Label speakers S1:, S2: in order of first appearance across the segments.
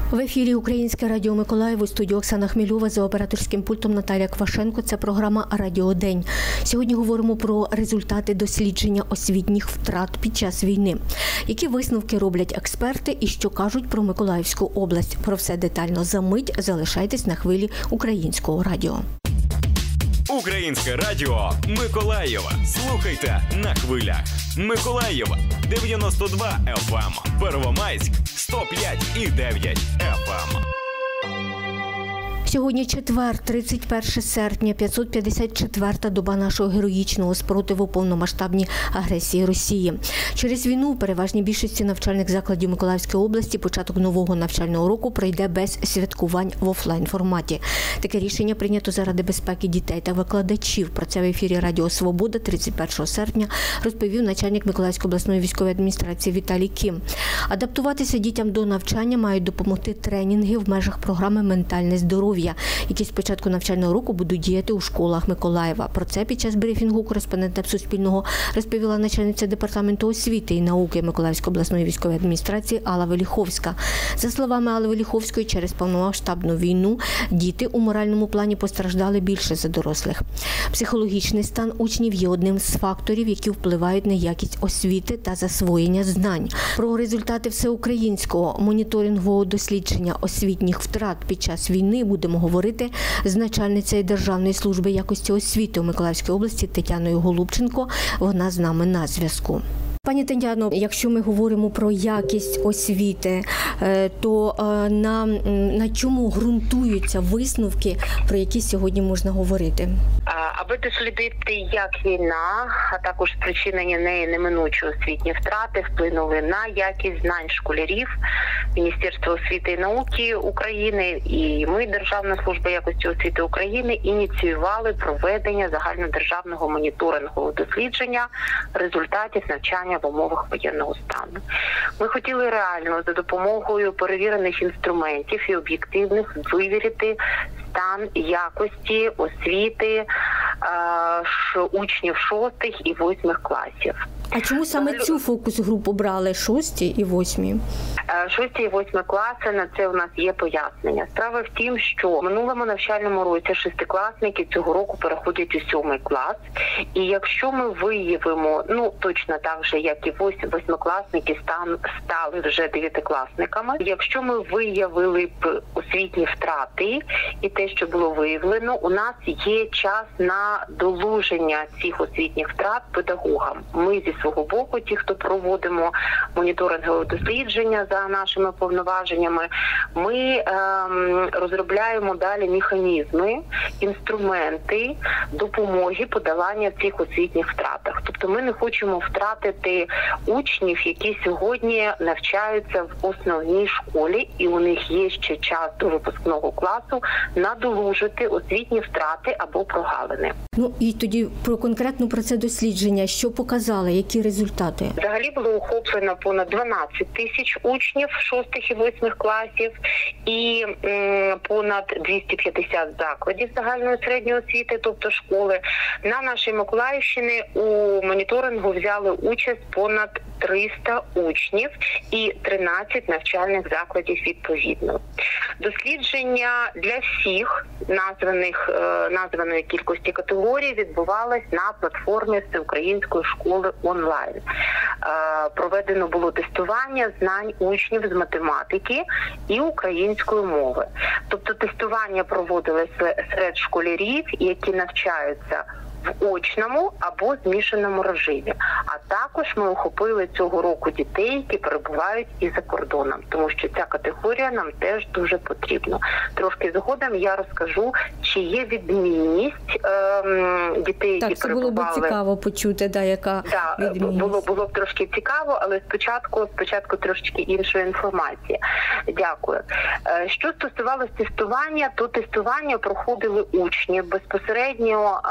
S1: В ефірі Українське радіо Миколаїв, у студії Оксана Хмельова, за операторським пультом Наталія Квашенко. Це програма «Радіодень». Сьогодні говоримо про результати дослідження освітніх втрат під час війни. Які висновки роблять експерти і що кажуть про Миколаївську область. Про все детально за мить. Залишайтесь на хвилі Українського радіо.
S2: Українське радіо Миколаєва. Слухайте на хвилях. Миколаєва 92 FM, Первомайськ 105,9 FM.
S1: Сьогодні четвер, 31 серпня, 554-та доба нашого героїчного спротиву повномасштабній агресії Росії. Через війну у переважній більшості навчальних закладів Миколаївської області початок нового навчального року пройде без святкувань в офлайн-форматі. Таке рішення прийнято заради безпеки дітей та викладачів. Про це в ефірі Радіо Свобода 31 серпня розповів начальник Миколаївської обласної військової адміністрації Віталій Кім. Адаптуватися дітям до навчання мають допомогти тренінги в межах програми «Ментальне здоров'я», які з початку навчального року будуть діяти у школах Миколаєва. Про це під час брифінгу кореспондентам Суспільного розповіла начальниця департаменту освіти і науки Миколаївської обласної військової адміністрації Алла Веліховська. За словами Алли Веліховської, через повномасштабну війну діти у моральному плані постраждали більше за дорослих. Психологічний стан учнів є одним з факторів, які впливають на якість освіти та засвоєння знань. Про результати всеукраїнського моніторингового дослідження освітніх втрат під час війни будемо говорити з начальницею Державної служби якості освіти у Миколаївській області Тетяною Голубченко. Вона з нами на зв'язку. Пані Тетяно, якщо ми говоримо про якість освіти, то на чому ґрунтуються висновки, про які сьогодні можна говорити?
S3: Аби дослідити, як війна, а також спричинені нею неминучі освітні втрати вплинули на якість знань школярів, Міністерство освіти і науки України і ми, Державна служба якості освіти України, ініціювали проведення загальнодержавного моніторингового дослідження результатів навчання в умовах воєнного стану. Ми хотіли реально за допомогою перевірених інструментів і об'єктивних вивірити стан якості освіти учнів 6 і 8 класів.
S1: А чому саме цю фокус-групу брали 6 і 8?
S3: 6 і 8 класи, на це у нас є пояснення. Справа в тім, що в минулому навчальному році шестикласники цього року переходять у 7 клас. І якщо ми виявимо, точно так же, як і 8-класники стали вже 9-класниками, якщо ми виявили б освітні втрати і те, що було виявлено, у нас є час на долуження цих освітніх втрат педагогам. Ми зі свого боку, ті, хто проводимо моніторингове дослідження за нашими повноваженнями, ми розробляємо далі механізми, інструменти допомоги подолання цих освітніх втратах. Тобто ми не хочемо втратити учнів, які сьогодні навчаються в основній школі, і у них є ще час до випускного класу надолужити освітні втрати або прогалини.
S1: І тоді конкретно про це дослідження, що показали, які результати?
S3: Взагалі було охоплено понад 12 тисяч учнів 6 і 8 класів і понад 250 закладів загальної середньої освіти, тобто школи. На нашій Миколаївщині у моніторингу взяли участь понад 300 учнів і 13 навчальних закладів відповідно. Дослідження для всіх названої кількості категорій відбувалось на платформі Всеукраїнської школи онлайн. Проведено було тестування знань учнів з математики і української мови. Тобто тестування проводилось серед школярів, які навчаються в очному або змішаному режимі. А також ми охопили цього року дітей, які перебувають і за кордоном, тому що ця категорія нам теж дуже потрібна. Трошки згодом я розкажу, чи є відмінність дітей, які перебували... Так,
S1: це було б цікаво почути, яка відмінність.
S3: Було б трошки цікаво, але спочатку трошки іншої інформації. Дякую. Що стосувалося тестування, то тестування проходили учні безпосередньо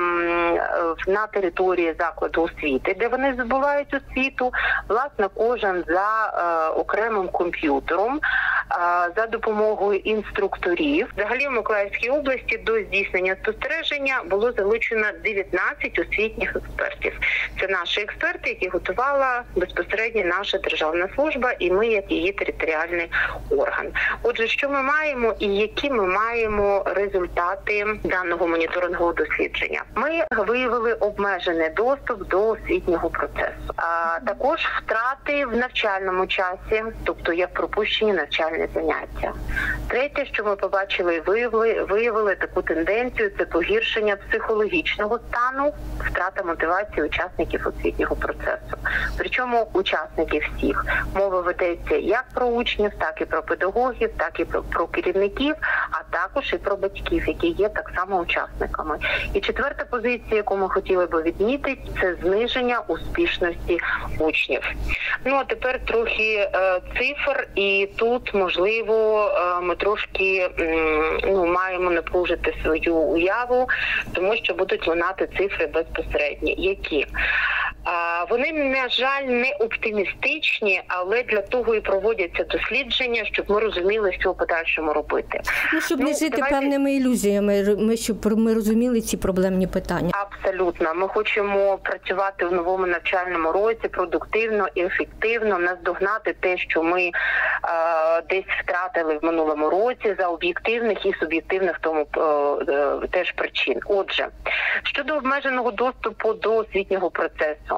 S3: на території закладу освіти, де вони здобувають освіту, власне, кожен за окремим комп'ютером. за допомогою інструкторів. Взагалі в Миколаївській області до здійснення спостереження було залучено 19 освітніх експертів. Це наші експерти, які готувала безпосередньо наша державна служба і ми як її територіальний орган. Отже, що ми маємо і які ми маємо результати даного моніторингового дослідження? Ми виявили обмежений доступ до освітнього процесу. Також втрати в навчальному часі, тобто як пропущені навчальні заняття. Третє, що ми побачили і виявили таку тенденцію, це погіршення психологічного стану, втрата мотивації учасників освітнього процесу. Причому учасників всіх. Мова ведеться як про учнів, так і про педагогів, так і про керівників, а також і про батьків, які є так само учасниками. І четверта позиція, яку ми хотіли би відмітити, це зниження успішності учнів. Ну, а тепер трохи цифр, і тут, можливо, ми трошки маємо напружити свою уяву, тому що будуть лунати цифри безпосередні. Які? Вони, на жаль, не оптимістичні, але для того і проводяться дослідження, щоб ми розуміли, що в подальшому робити.
S1: Щоб не жити певними ілюзіями, щоб ми розуміли ці проблемні питання.
S3: Абсолютно. Ми хочемо працювати в новому навчальному році продуктивно і ефективно, наздогнати те, що ми десь втратили в минулому році за об'єктивних і суб'єктивних тому теж причин. Отже, щодо обмеженого доступу до освітнього процесу,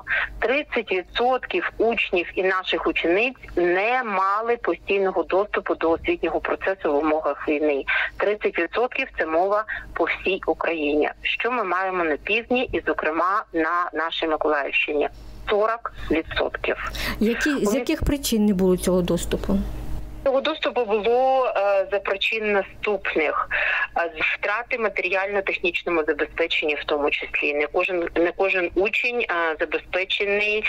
S3: 30% учнів і наших учениць не мали постійного доступу до освітнього процесу в умовах війни. 30% – це мова по всій Україні. Що ми маємо на півдні і, зокрема, на нашій Миколаївщині? 40%.
S1: З яких причин не було цього доступу?
S3: Цього доступу було за причин наступних. Втрати матеріально-технічному забезпеченні в тому числі. Не кожен учень забезпечений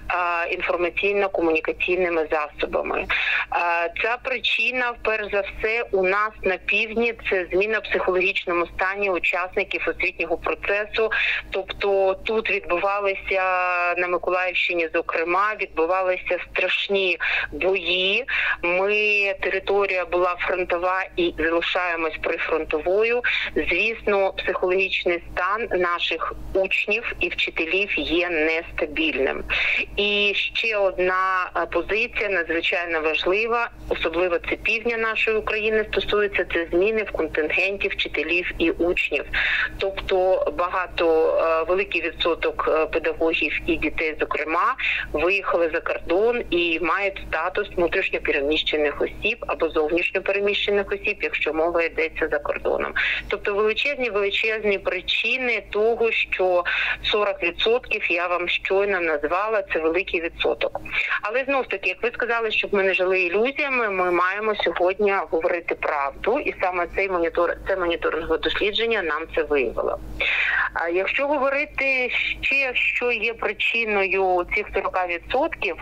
S3: інформаційно-комунікаційними засобами. Ця причина, перш за все, у нас на півдні – це зміна в психологічному стані учасників освітнього процесу. Тобто тут відбувалися, на Миколаївщині зокрема, відбувалися страшні бої. Територія була фронтова і залишаємось прифронтовою. Звісно, психологічний стан наших учнів і вчителів є нестабільним. І ще одна позиція надзвичайно важлива, особливо це півдня нашої України стосується, це зміни в контингенті вчителів і учнів. Тобто великий відсоток педагогів і дітей, зокрема, виїхали за кордон і мають статус внутрішньопереміщених осіб або зовнішньопереміщених осіб, якщо мова йдеться за кордоном. Тобто величезні причини того, що 40% я вам щойно назвала, це великий відсоток. Але знову ж таки, як ви сказали, щоб ми не жили ілюзіями, ми маємо сьогодні говорити правду, і саме це моніторингове дослідження нам це виявило. А якщо говорити ще, що є причиною цих 40%,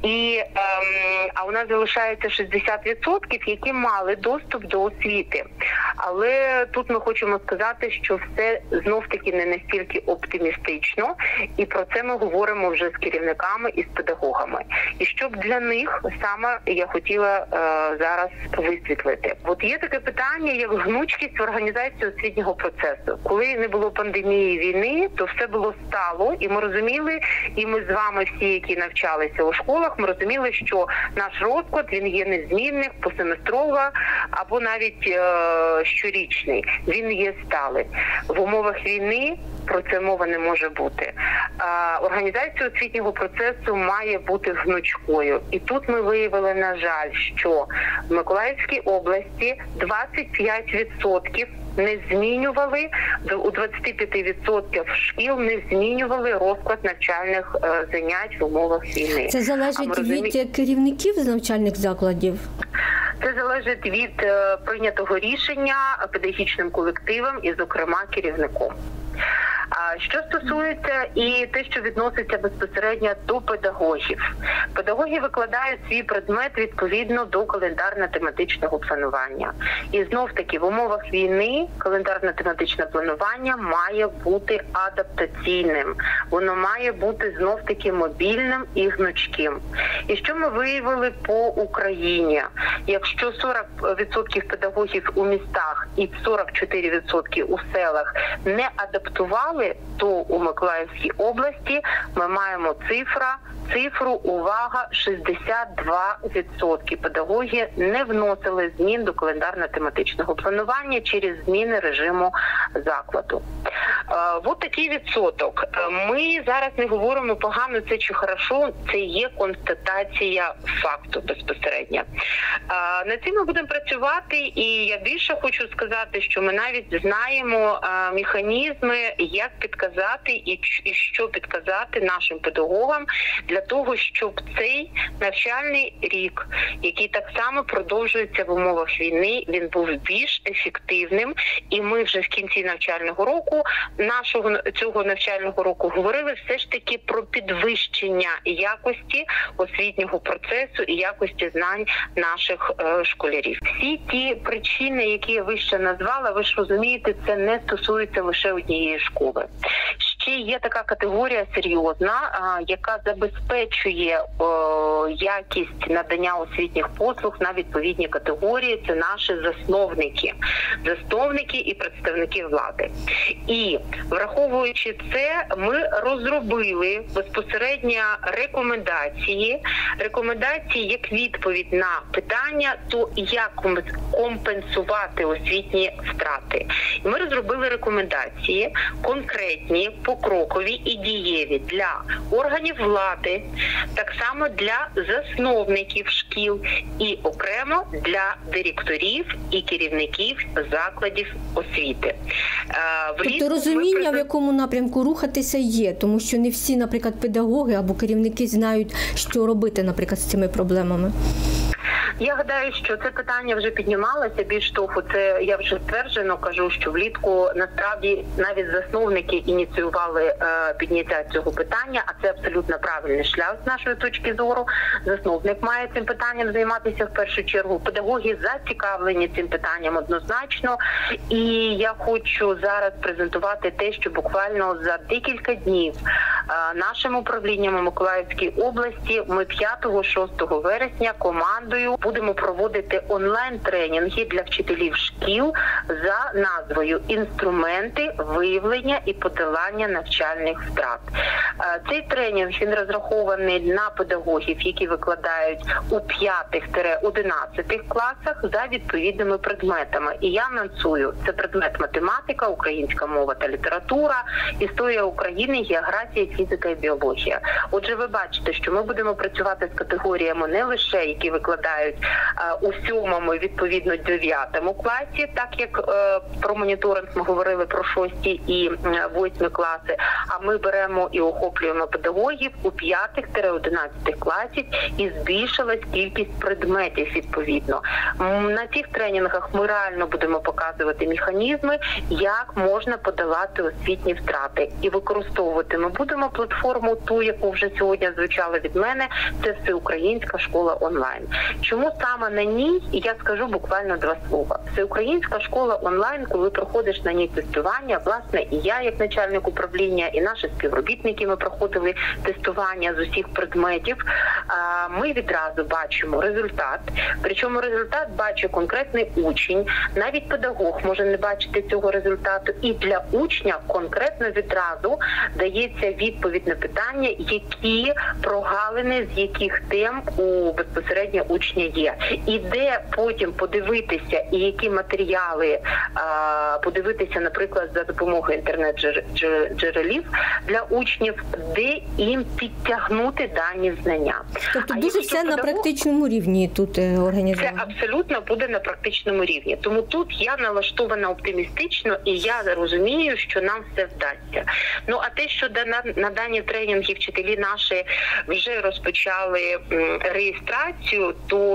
S3: а у нас залишається 60%, які мали доступ до освіти. Але тут ми хочемо сказати, що все знов-таки не настільки оптимістично, і про це ми говоримо вже з керівниками і з педагогами. І щоб для них саме я хотіла зараз висвітлити. От є таке питання, як гнучкість в організації освітнього процесу. Коли не було пандемії війни, то все було стало, і ми розуміли, і ми з вами всі, які навчалися у школах, ми розуміли, що наш розклад, він є незмінний, посеместрово або навіть щорічний. Він є сталий. В умовах війни про це мова не може бути. Організація освітнього процесу має бути гнучкою. І тут ми виявили, на жаль, що в Миколаївській області 25% не змінювали, у 25% шкіл не змінювали розклад навчальних занять в умовах війни.
S1: Це залежить від керівників з навчальних закладів?
S3: Це залежить від прийнятого рішення педагогічним колективом і, зокрема, керівником. А що стосується і те, що відноситься безпосередньо до педагогів. Педагоги викладають свій предмет відповідно до календарно-тематичного планування. І знов-таки в умовах війни календарно-тематичне планування має бути адаптаційним. Воно має бути знов-таки мобільним і гнучким. І що ми виявили по Україні? Якщо 40% педагогів у містах і 44% у селах не адаптували, то у Миколаївській області ми маємо цифру, увага, 62% педагоги не вносили змін до календарно-тематичного планування через зміни режиму закладу. Ось такий відсоток. Ми зараз не говоримо погано це чи хорошо, це є констатація факту безпосередньо. Над цим ми будемо працювати, і я більше хочу сказати, що ми навіть знаємо механізми, як підказати і що підказати нашим педагогам для того, щоб цей навчальний рік, який так само продовжується в умовах війни, він був більш ефективним. І ми вже в кінці навчального року, цього навчального року, говорили все ж таки про підвищення якості освітнього процесу і якості знань наших школярів. Всі ті причини, які я вище назвала, ви ж розумієте, це не стосується лише однієї школи. Ще є така категорія серйозна, яка забезпечує якість надання освітніх послуг на відповідні категорії. Це наші засновники і представники влади. І враховуючи це, ми розробили безпосередньо рекомендації як відповідь на питання, то як компенсувати освітні втрати. І ми розробили рекомендації конкретні, покрокові і дієві для органів влади, так само для засновників шкіл і окремо для директорів і керівників закладів освіти.
S1: Тобто розуміння, в якому напрямку рухатися є, тому що не всі, наприклад, педагоги або керівники знають, що робити, наприклад, з цими проблемами.
S3: Я гадаю, що це питання вже піднімалося. Більш того, це я вже стверджено кажу, що влітку насправді навіть засновники ініціювали підняття цього питання, а це абсолютно правильний шлях з нашої точки зору. Засновник має цим питанням займатися в першу чергу. Педагоги зацікавлені цим питанням однозначно. І я хочу зараз презентувати те, що буквально за декілька днів нашим управлінням у Миколаївській області ми 5-6 вересня командою будемо проводити онлайн-тренінги для вчителів шкіл за назвою «Інструменти виявлення і подолання навчальних втрат». Цей тренінг, він розрахований на педагогів, які викладають у 5-11 класах за відповідними предметами. І я анонсую, це предмет математика, українська мова та література, історія України, географія, фізика і біологія. Отже, ви бачите, що ми будемо працювати з категоріями не лише, які викладають у 7-му, відповідно, 9-му класі, так як про моніторинг ми говорили про 6-ті і 8-ті класи, а ми беремо і охоплюємо педагогів у 5-11 класів і збільшилась кількість предметів відповідно. На цих тренінгах ми реально будемо показувати механізми, як можна подолати освітні втрати. І використовувати ми будемо платформу ту, яку вже сьогодні звучала від мене, це Всеукраїнська школа онлайн. Чому саме на ній, я скажу буквально 2 слова. Всеукраїнська школа онлайн, коли проходиш на ній тестування, власне, і я як начальник управління, і наші співробітники, ми проходили тестування з усіх предметів, ми відразу бачимо результат. Причому результат бачить конкретний учень, навіть педагог може не бачити цього результату, і для учня конкретно відразу дається відповідь на питання, які прогалини, з яких тем у безпосередньо учня є. І де потім подивитися, і які матеріали подивитися, наприклад, за допомогою інтернет-джерелів для учнів, де їм підтягнути дані знання.
S1: Тобто дуже все на практичному рівні тут організовано?
S3: Це абсолютно буде на практичному рівні. Тому тут я налаштована оптимістично, і я розумію, що нам все вдасться. Ну, а те, що на дані тренінги вчителі наші вже розпочали реєстрацію, то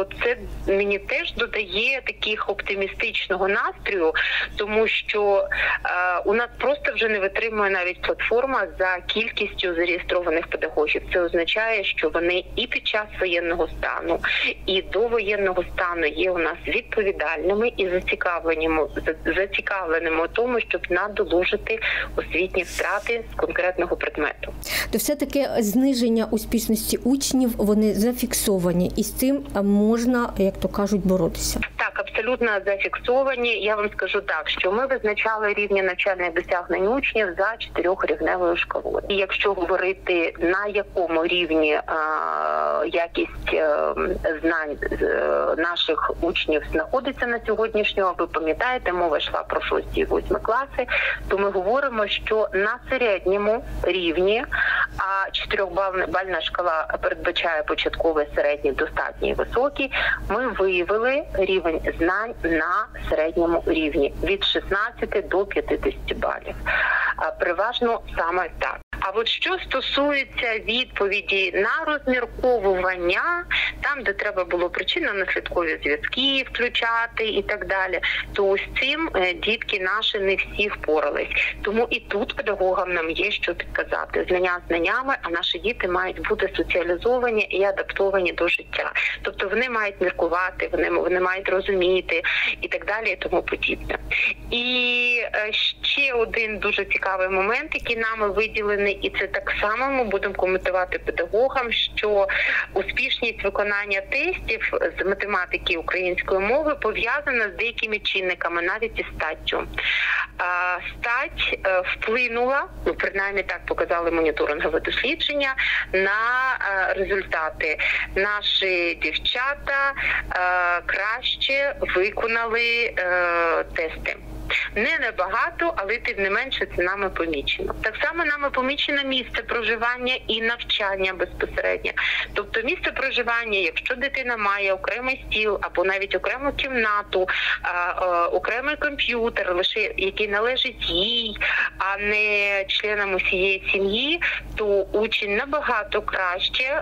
S3: то це мені теж додає таких оптимістичного настрою, тому що у нас просто вже не витримує навіть платформа за кількістю зареєстрованих педагогів. Це означає, що вони і під час воєнного стану, і до воєнного стану є у нас відповідальними і зацікавленими у тому, щоб надолужити освітні втрати з конкретного предмету.
S1: То все-таки зниження успішності учнів, вони зафіксовані, і з цим можна, як то кажуть, боротися.
S3: Так, абсолютно зафіксовані. Я вам скажу так, що ми визначали рівні навчальних досягнень учнів за 4-рівневою шкалою. І якщо говорити, на якому рівні якість знань наших учнів знаходиться на сьогоднішнього, ви пам'ятаєте, мова йшла про 6-8 класи, то ми говоримо, що на середньому рівні, а 4-бальна шкала передбачає початковий, середній, достатній і високий, ми виявили рівень знань на середньому рівні від 16 до 50 балів. Переважно саме так. А от що стосується відповіді на розмірковування, там, де треба було причинно-наслідкові зв'язки включати і так далі, то ось цим дітки наші не всі впорались. Тому і тут педагогам нам є що підказати. Знання знаннями, а наші діти мають бути соціалізовані і адаптовані до життя. Тобто вони мають міркувати, вони мають розуміти і так далі, і тому подібне. І ще один дуже цікавий момент, який нами виділений, і це так само ми будемо коментувати педагогам, що успішність виконання тестів з математики і української мови пов'язана з деякими чинниками, навіть із статтю. Стать вплинула, принаймні так показали моніторингові дослідження, на результати. Наші дівчата краще виконали тести. Не набагато, але тим не менше це нами помічено. Так само нами помічено місце проживання і навчання безпосередньо. Тобто місце проживання, якщо дитина має окремий стіл або навіть окрему кімнату, окремий комп'ютер, лише який належить їй, а не членам усієї сім'ї, то учень набагато краще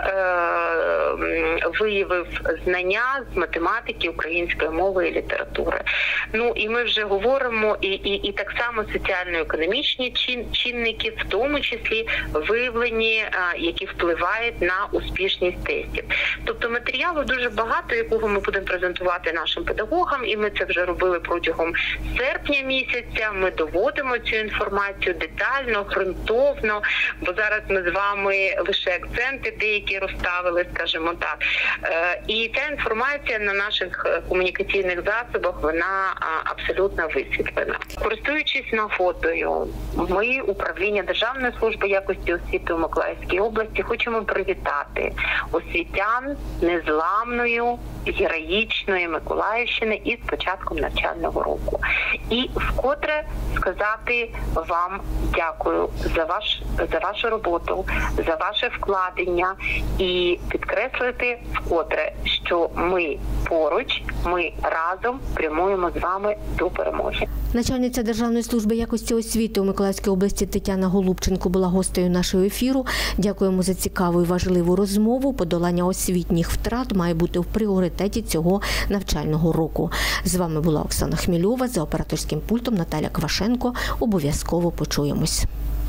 S3: виявив знання з математики, української мови і літератури. Ну і ми вже говоримо, і так само соціально-економічні чинники, в тому числі виявлені, які впливають на успішність тестів. Тобто матеріалу дуже багато, якого ми будемо презентувати нашим педагогам, і ми це вже робили протягом серпня місяця. Ми доводимо цю інформацію детально, ґрунтовно, бо зараз ми з вами лише акценти деякі розставили, скажімо так. І ця інформація на наших комунікаційних засобах, вона абсолютно висвітлена. Користуючись нагодою, ми, управління Державної служби якості освіти у Миколаївській області, хочемо привітати освітян незламною, героїчної Миколаївщини із початком навчального року. І вкотре сказати вам дякую за вашу роботу, за ваше вкладення і підкреслити вкотре, що ми поруч, ми разом прямуємо з вами до перемоги.
S1: Начальниця Державної служби якості освіти у Миколаївській області Тетяна Голубченко була гостею нашого ефіру. Дякуємо за цікаву і важливу розмову. Подолання освітніх втрат має бути в пріоритеті цього навчального року. З вами була Оксана Хмільова, за операторським пультом Наталя Квашенко. Обов'язково почуємось.